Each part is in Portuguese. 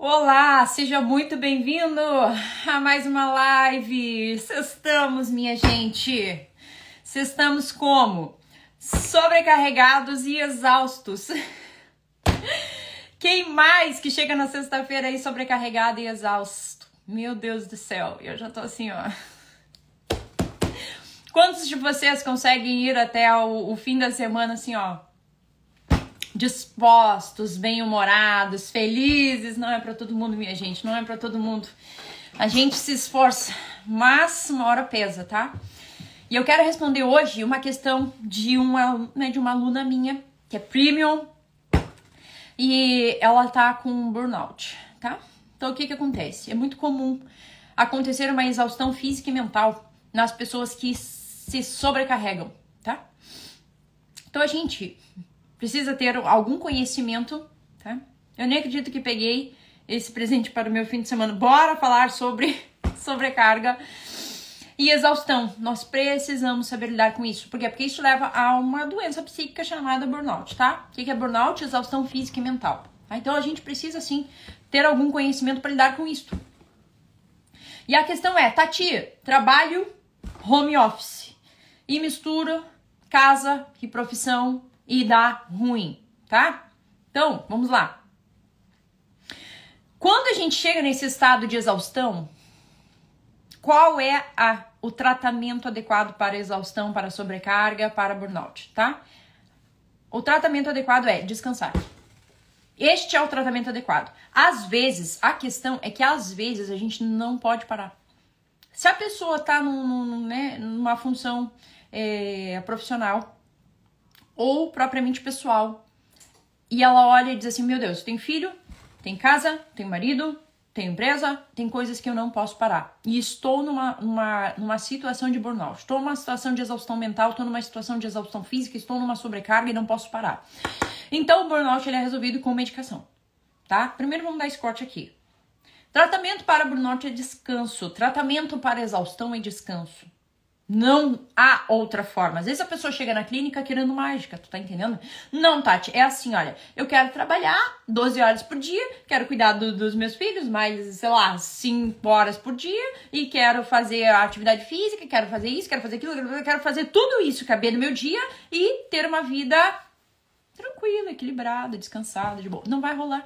Olá, seja muito bem-vindo a mais uma live. Sextamos, minha gente. Sextamos como? Sobrecarregados e exaustos. Quem mais que chega na sexta-feira aí sobrecarregado e exausto? Meu Deus do céu, eu já tô assim, ó. Quantos de vocês conseguem ir até o fim da semana assim, ó? Dispostos, bem-humorados, felizes? Não é pra todo mundo, minha gente, não é pra todo mundo. A gente se esforça, mas uma hora pesa, tá? E eu quero responder hoje uma questão de uma aluna minha, que é premium, e ela tá com burnout, tá? Então o que que acontece? É muito comum acontecer uma exaustão física e mental nas pessoas que se sobrecarregam, tá? Então a gente precisa ter algum conhecimento, tá? Eu nem acredito que peguei esse presente para o meu fim de semana. Bora falar sobre sobrecarga e exaustão. Nós precisamos saber lidar com isso. Por quê? Porque isso leva a uma doença psíquica chamada burnout, tá? O que é burnout? Exaustão física e mental. Tá? Então a gente precisa, sim, ter algum conhecimento para lidar com isso. E a questão é, Tati, trabalho home office e mistura casa e profissão e dá ruim, tá? Então, vamos lá. Quando a gente chega nesse estado de exaustão, qual é o tratamento adequado para exaustão, para sobrecarga, para burnout, tá? O tratamento adequado é descansar. Este é o tratamento adequado. Às vezes, a questão é que às vezes a gente não pode parar. Se a pessoa tá numa função profissional ou propriamente pessoal, e ela olha e diz assim, meu Deus, tem filho, tem casa, tem marido, tem empresa, tem coisas que eu não posso parar. E estou numa situação de burnout, estou numa situação de exaustão mental, estou numa situação de exaustão física, estou numa sobrecarga e não posso parar. Então o burnout ele é resolvido com medicação, tá? Primeiro vamos dar esse corte aqui. Tratamento para burnout é descanso, tratamento para exaustão é descanso. Não há outra forma. Às vezes a pessoa chega na clínica querendo mágica, tu tá entendendo? Não, Tati, é assim, olha, eu quero trabalhar 12 horas por dia, quero cuidar dos meus filhos mais, sei lá, 5 horas por dia e quero fazer a atividade física, quero fazer isso, quero fazer aquilo, quero fazer tudo isso caber no meu dia e ter uma vida tranquila, equilibrada, descansada, de boa. Não vai rolar.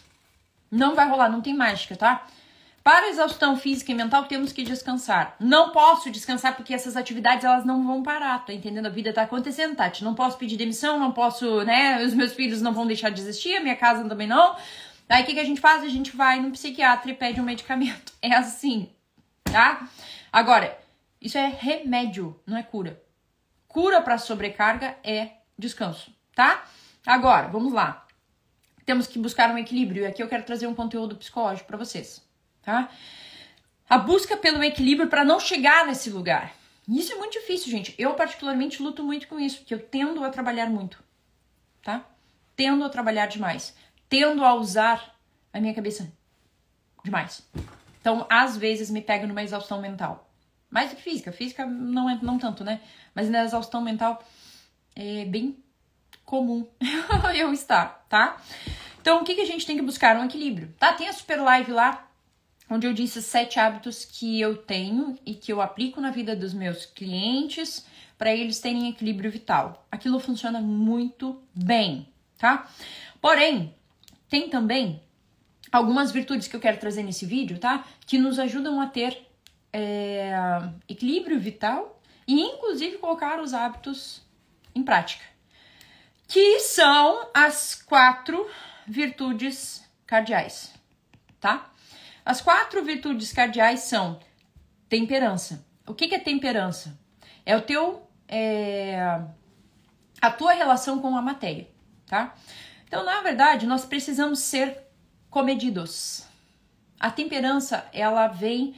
Não vai rolar, não tem mágica, tá? Para exaustão física e mental, temos que descansar. Não posso descansar porque essas atividades, elas não vão parar, tá entendendo? A vida tá acontecendo, Tati. Não posso pedir demissão, não posso, né? Os meus filhos não vão deixar de existir, a minha casa também não. Daí, o que a gente faz? A gente vai no psiquiatra e pede um medicamento. É assim, tá? Agora, isso é remédio, não é cura. Cura para sobrecarga é descanso, tá? Agora, vamos lá. Temos que buscar um equilíbrio. E aqui eu quero trazer um conteúdo psicológico para vocês. Tá? A busca pelo equilíbrio para não chegar nesse lugar. Isso é muito difícil, gente. Eu particularmente luto muito com isso, porque eu tendo a trabalhar muito, tá? Tendo a trabalhar demais, tendo a usar a minha cabeça demais. Então, às vezes me pego numa exaustão mental. Mais do que física. Física não tanto, né? Mas na exaustão mental é bem comum eu estar, tá? Então, o que a gente tem que buscar? Um equilíbrio, tá? Tem a super live lá, onde eu disse 7 hábitos que eu tenho e que eu aplico na vida dos meus clientes para eles terem equilíbrio vital. Aquilo funciona muito bem, tá? Porém, tem também algumas virtudes que eu quero trazer nesse vídeo, tá? Que nos ajudam a ter equilíbrio vital e, inclusive, colocar os hábitos em prática. Que são as 4 virtudes cardeais, tá? As 4 virtudes cardeais são temperança. O que é temperança? É a tua relação com a matéria, tá? Então, na verdade, nós precisamos ser comedidos. A temperança, ela vem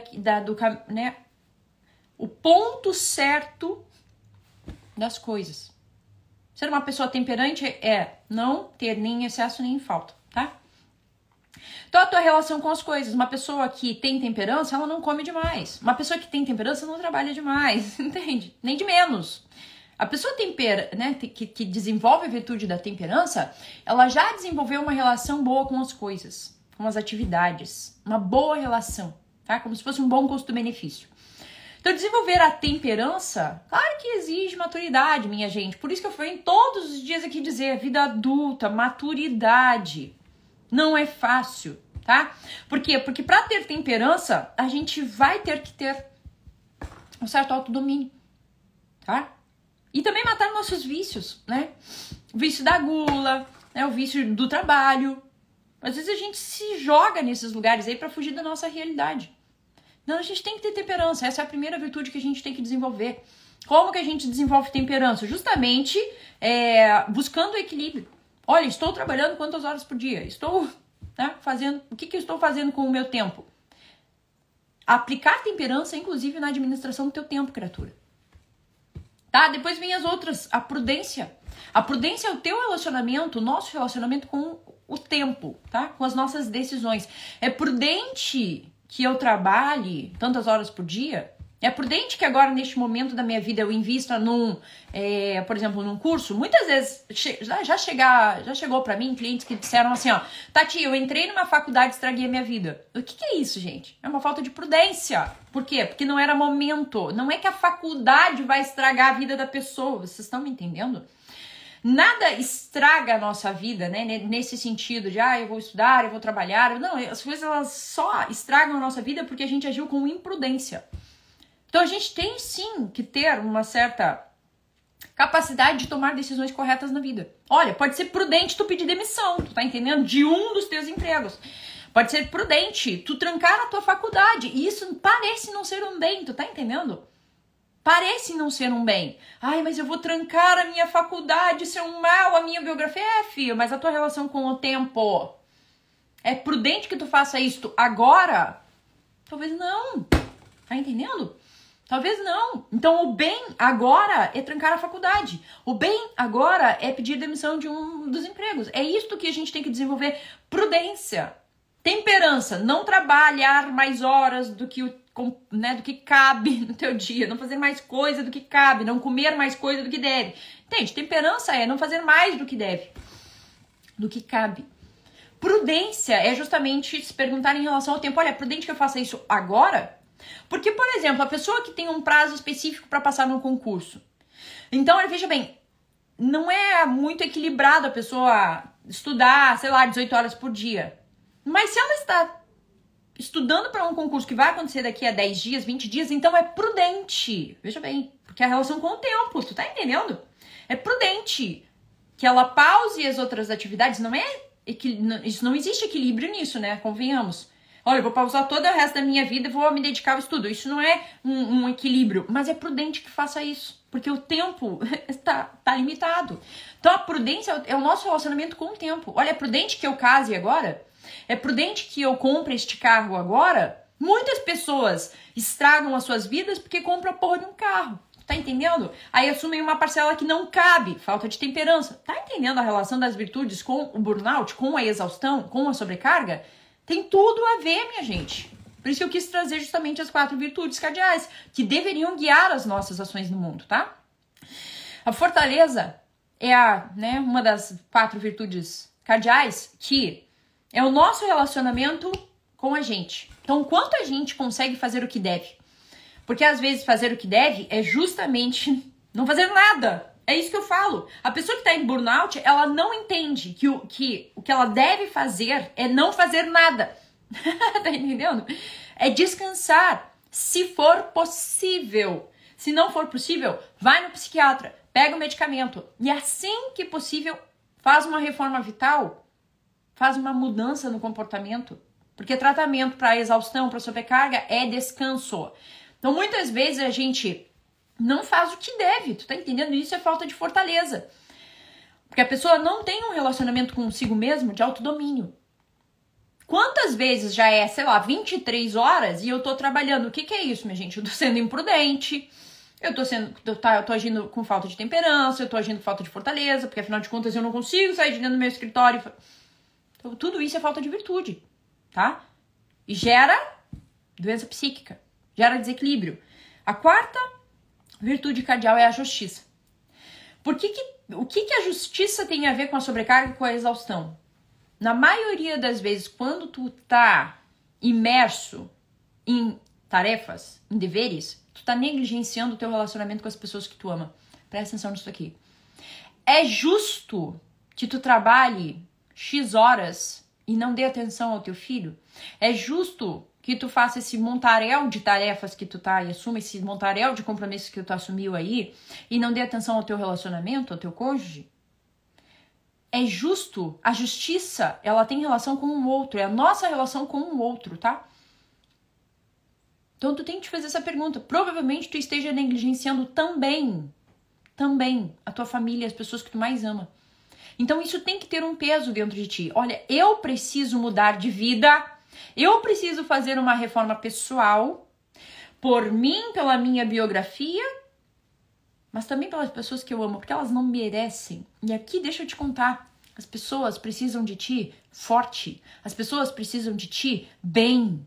o ponto certo das coisas. Ser uma pessoa temperante é não ter nem excesso nem falta, tá? Então, a tua relação com as coisas. Uma pessoa que tem temperança, ela não come demais. Uma pessoa que tem temperança não trabalha demais, entende? Nem de menos. A pessoa que desenvolve a virtude da temperança, ela já desenvolveu uma relação boa com as coisas. com as atividades, uma boa relação, tá? Como se fosse um bom custo-benefício. Então, desenvolver a temperança, claro que exige maturidade, minha gente. Por isso que eu venho todos os dias aqui dizer, vida adulta, maturidade. Não é fácil, tá? Por quê? Porque para ter temperança, a gente vai ter que ter um certo autodomínio, tá? E também matar nossos vícios, né? O vício da gula, né? O vício do trabalho. Às vezes a gente se joga nesses lugares aí para fugir da nossa realidade. Não, a gente tem que ter temperança. Essa é a primeira virtude que a gente tem que desenvolver. Como que a gente desenvolve temperança? Justamente buscando o equilíbrio. Olha, estou trabalhando quantas horas por dia? Estou fazendo... O que eu estou fazendo com o meu tempo? Aplicar temperança, inclusive, na administração do teu tempo, criatura. Tá? Depois vem as outras. A prudência. A prudência é o teu relacionamento, o nosso relacionamento com o tempo, tá? Com as nossas decisões. É prudente que eu trabalhe tantas horas por dia? É prudente que agora, neste momento da minha vida, eu invista por exemplo, num curso? Muitas vezes, já chegou pra mim clientes que disseram assim, ó, Tati, eu entrei numa faculdade e estraguei a minha vida. O que é isso, gente? É uma falta de prudência. Por quê? Porque não era momento. Não é que a faculdade vai estragar a vida da pessoa. Vocês estão me entendendo? Nada estraga a nossa vida, né? Nesse sentido de, eu vou estudar, eu vou trabalhar. Não, as coisas elas só estragam a nossa vida porque a gente agiu com imprudência. Então a gente tem sim que ter uma certa capacidade de tomar decisões corretas na vida. Olha, pode ser prudente tu pedir demissão, tu tá entendendo? De um dos teus empregos. Pode ser prudente tu trancar a tua faculdade. E isso parece não ser um bem, tu tá entendendo? Parece não ser um bem. Ai, mas eu vou trancar a minha faculdade, isso é um mal, a minha biografia. Filho, mas a tua relação com o tempo. É prudente que tu faça isso agora? Talvez não. Tá entendendo? Talvez não. Então, o bem agora é trancar a faculdade. O bem agora é pedir demissão de um dos empregos. É isto que a gente tem que desenvolver. Prudência. Temperança. Não trabalhar mais horas do que do que cabe no teu dia. Não fazer mais coisa do que cabe. Não comer mais coisa do que deve. Entende? Temperança é não fazer mais do que deve. Do que cabe. Prudência é justamente se perguntar em relação ao tempo. Olha, é prudente que eu faça isso agora? Porque, por exemplo, a pessoa que tem um prazo específico para passar num concurso. Então, veja bem, não é muito equilibrado a pessoa estudar, 18 horas por dia. Mas se ela está estudando para um concurso que vai acontecer daqui a 10 dias, 20 dias, então é prudente. Veja bem, porque é a relação com o tempo, tu tá entendendo? É prudente que ela pause as outras atividades, isso não existe equilíbrio nisso, né? Convenhamos. Olha, eu vou pausar todo o resto da minha vida e vou me dedicar ao estudo. Isso não é um equilíbrio, mas é prudente que faça isso, porque o tempo tá limitado. Então a prudência é o nosso relacionamento com o tempo. Olha, é prudente que eu case agora? É prudente que eu compre este carro agora? Muitas pessoas estragam as suas vidas porque compram a porra de um carro. Tá entendendo? Aí assumem uma parcela que não cabe, falta de temperança. Tá entendendo a relação das virtudes com o burnout, com a exaustão, com a sobrecarga? Tem tudo a ver, minha gente. Por isso que eu quis trazer justamente as 4 virtudes cardeais, que deveriam guiar as nossas ações no mundo, tá? A fortaleza é uma das 4 virtudes cardeais, que é o nosso relacionamento com a gente. Então, quanto a gente consegue fazer o que deve? Porque às vezes fazer o que deve é justamente não fazer nada. É isso que eu falo. A pessoa que está em burnout, ela não entende que o que ela deve fazer é não fazer nada. Tá entendendo? É descansar, se for possível. Se não for possível, vai no psiquiatra, pega o medicamento. E assim que possível, faz uma reforma vital, faz uma mudança no comportamento. Porque tratamento para exaustão, para sobrecarga, é descanso. Então, muitas vezes a gente não faz o que deve, tu tá entendendo? Isso é falta de fortaleza. Porque a pessoa não tem um relacionamento consigo mesmo de autodomínio. Quantas vezes já 23 horas e eu tô trabalhando? O que é isso, minha gente? Eu tô sendo imprudente, eu tô agindo com falta de temperança, eu tô agindo com falta de fortaleza, porque afinal de contas eu não consigo sair de dentro do meu escritório. Então, tudo isso é falta de virtude, tá? E gera doença psíquica, gera desequilíbrio. A 4ª virtude cardeal é a justiça. O que a justiça tem a ver com a sobrecarga e com a exaustão? na maioria das vezes, quando tu tá imerso em tarefas, em deveres, tu tá negligenciando o teu relacionamento com as pessoas que tu ama. Presta atenção nisso aqui. É justo que tu trabalhe X horas e não dê atenção ao teu filho? É justo que tu faça esse montaréu de tarefas que tu tá e assuma esse montaréu de compromissos que tu assumiu aí e não dê atenção ao teu relacionamento, ao teu cônjuge? É justo? A justiça, ela tem relação com o outro, é a nossa relação com o outro, tá? Então tu tem que te fazer essa pergunta. Provavelmente tu esteja negligenciando também a tua família, as pessoas que tu mais ama. Então isso tem que ter um peso dentro de ti. Olha, eu preciso mudar de vida, eu preciso fazer uma reforma pessoal, por mim, pela minha biografia, mas também pelas pessoas que eu amo, porque elas não merecem. E aqui, deixa eu te contar, as pessoas precisam de ti forte, as pessoas precisam de ti bem.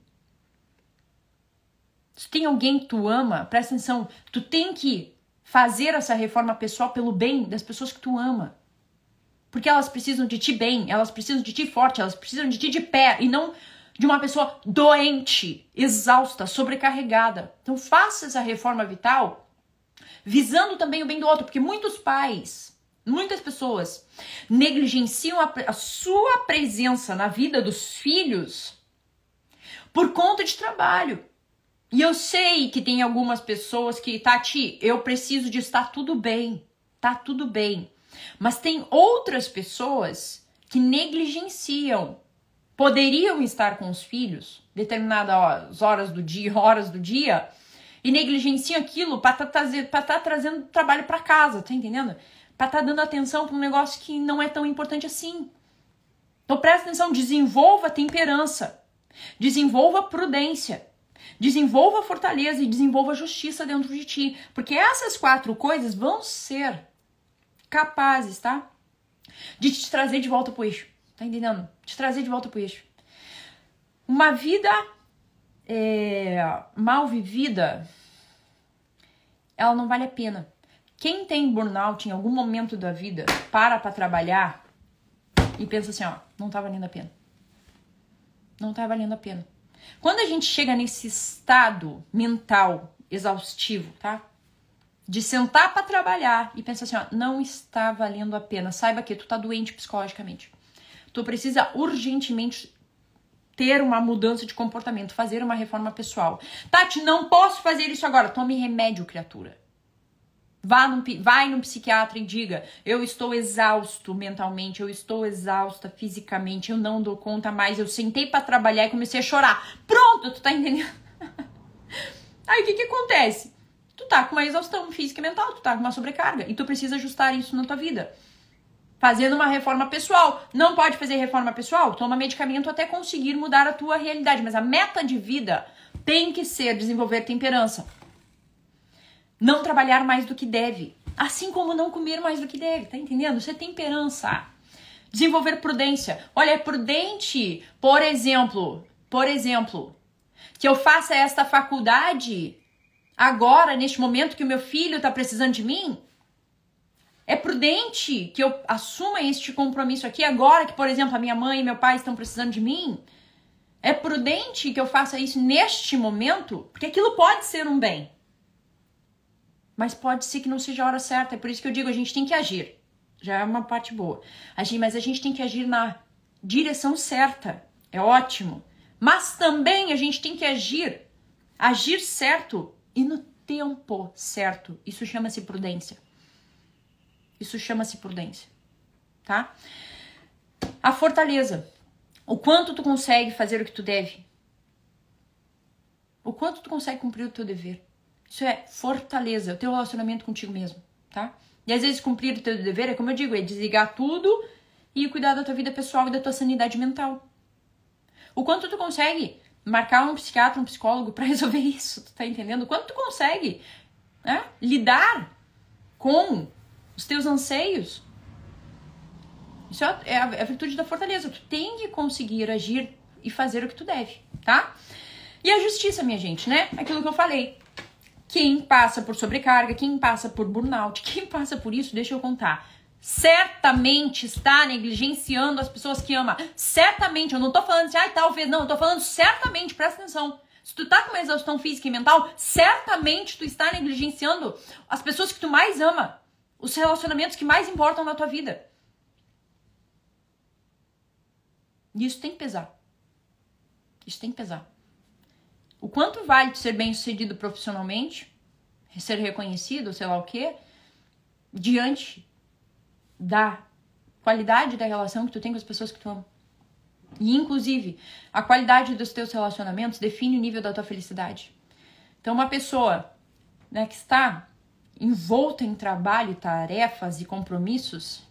Se tem alguém que tu ama, presta atenção, tu tem que fazer essa reforma pessoal pelo bem das pessoas que tu ama. Porque elas precisam de ti bem, elas precisam de ti forte, elas precisam de ti de pé e não de uma pessoa doente, exausta, sobrecarregada. Então faça essa reforma vital visando também o bem do outro, porque muitos pais, muitas pessoas negligenciam a sua presença na vida dos filhos por conta de trabalho. E eu sei que tem algumas pessoas que, Tati, eu preciso de estar tudo bem, tá tudo bem. Mas tem outras pessoas que negligenciam, poderiam estar com os filhos determinadas horas do dia, e negligenciam aquilo para tá trazendo trabalho para casa, tá entendendo? Para tá dando atenção para um negócio que não é tão importante assim. Então presta atenção, desenvolva temperança, desenvolva prudência, desenvolva fortaleza e desenvolva justiça dentro de ti. Porque essas 4 coisas vão ser capazes, tá? De te trazer de volta pro eixo. Tá entendendo? Te trazer de volta pro eixo. Uma vida mal vivida, ela não vale a pena. Quem tem burnout em algum momento da vida, para trabalhar e pensa assim, ó, não tá valendo a pena. Não tá valendo a pena. Quando a gente chega nesse estado mental exaustivo, tá? De sentar para trabalhar e pensar assim, ó, não está valendo a pena. Saiba que tu tá doente psicologicamente. Tu precisa urgentemente ter uma mudança de comportamento, fazer uma reforma pessoal. Tati, não posso fazer isso agora. Tome remédio, criatura. Vai no psiquiatra e diga, eu estou exausto mentalmente, eu estou exausta fisicamente, eu não dou conta mais, eu sentei para trabalhar e comecei a chorar. Pronto, tu tá entendendo? Aí o que acontece? Tu tá com uma exaustão física e mental, tu tá com uma sobrecarga e tu precisa ajustar isso na tua vida. Fazendo uma reforma pessoal. Não pode fazer reforma pessoal? Toma medicamento até conseguir mudar a tua realidade, mas a meta de vida tem que ser desenvolver temperança. Não trabalhar mais do que deve. Assim como não comer mais do que deve. Tá entendendo? Isso é temperança. Desenvolver prudência. Olha, é prudente, por exemplo, que eu faça esta faculdade agora, neste momento que o meu filho tá precisando de mim? É prudente que eu assuma este compromisso aqui agora que, por exemplo, a minha mãe e meu pai estão precisando de mim? É prudente que eu faça isso neste momento? Porque aquilo pode ser um bem. Mas pode ser que não seja a hora certa. É por isso que eu digo, a gente tem que agir. Já é uma parte boa. Mas a gente tem que agir na direção certa. É ótimo. Mas também a gente tem que agir certo e no tempo certo. Isso chama-se prudência. Isso chama-se prudência. Tá? A fortaleza. O quanto tu consegue fazer o que tu deve. O quanto tu consegue cumprir o teu dever. Isso é fortaleza, é o teu relacionamento contigo mesmo, tá? E às vezes cumprir o teu dever é como eu digo, é desligar tudo e cuidar da tua vida pessoal e da tua sanidade mental. O quanto tu consegue marcar um psiquiatra, um psicólogo pra resolver isso, tu tá entendendo? O quanto tu consegue, né, lidar com os teus anseios. Isso é a virtude da fortaleza. Tu tem que conseguir agir e fazer o que tu deve, tá? E a justiça, minha gente, né? Aquilo que eu falei. Quem passa por sobrecarga, quem passa por burnout, quem passa por isso, deixa eu contar, certamente está negligenciando as pessoas que ama. Certamente, eu não tô falando assim, talvez, não, eu tô falando certamente, presta atenção. Se tu tá com uma exaustão física e mental, certamente tu está negligenciando as pessoas que tu mais ama, os relacionamentos que mais importam na tua vida. E isso tem que pesar. Isso tem que pesar. O quanto vale tu ser bem-sucedido profissionalmente, ser reconhecido, sei lá o quê, diante da qualidade da relação que tu tem com as pessoas que tu ama. E, inclusive, a qualidade dos teus relacionamentos define o nível da tua felicidade. Então, uma pessoa, né, que está envolta em trabalho, tarefas e compromissos,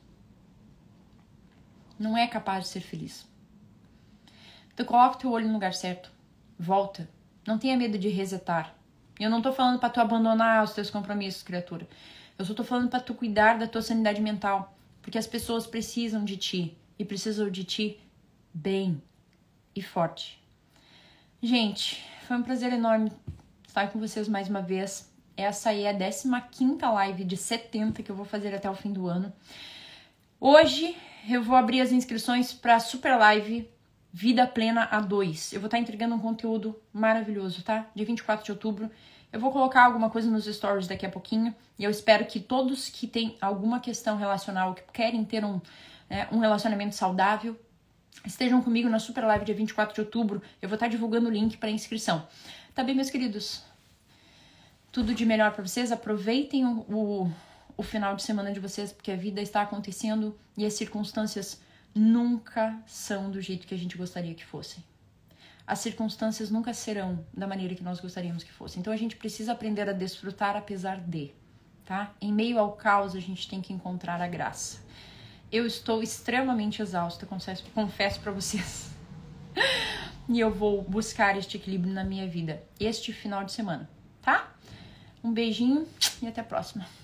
não é capaz de ser feliz. Então, coloca o teu olho no lugar certo. Volta. Não tenha medo de resetar. E eu não tô falando pra tu abandonar os teus compromissos, criatura. Eu só tô falando pra tu cuidar da tua sanidade mental. Porque as pessoas precisam de ti. E precisam de ti bem e forte. Gente, foi um prazer enorme estar com vocês mais uma vez. Essa aí é a 15ª live de 70 que eu vou fazer até o fim do ano. Hoje eu vou abrir as inscrições pra Super Live Vida Plena A2. Eu vou estar entregando um conteúdo maravilhoso, tá? Dia 24 de outubro. Eu vou colocar alguma coisa nos stories daqui a pouquinho. E eu espero que todos que têm alguma questão relacional, que querem ter um relacionamento saudável, estejam comigo na Super Live dia 24 de outubro. Eu vou estar divulgando o link para inscrição. Tá bem, meus queridos? Tudo de melhor para vocês. Aproveitem o final de semana de vocês, porque a vida está acontecendo e as circunstâncias nunca são do jeito que a gente gostaria que fossem. As circunstâncias nunca serão da maneira que nós gostaríamos que fossem. Então a gente precisa aprender a desfrutar apesar de, tá? Em meio ao caos a gente tem que encontrar a graça. Eu estou extremamente exausta, confesso pra vocês. E eu vou buscar este equilíbrio na minha vida este final de semana, tá? Um beijinho e até a próxima.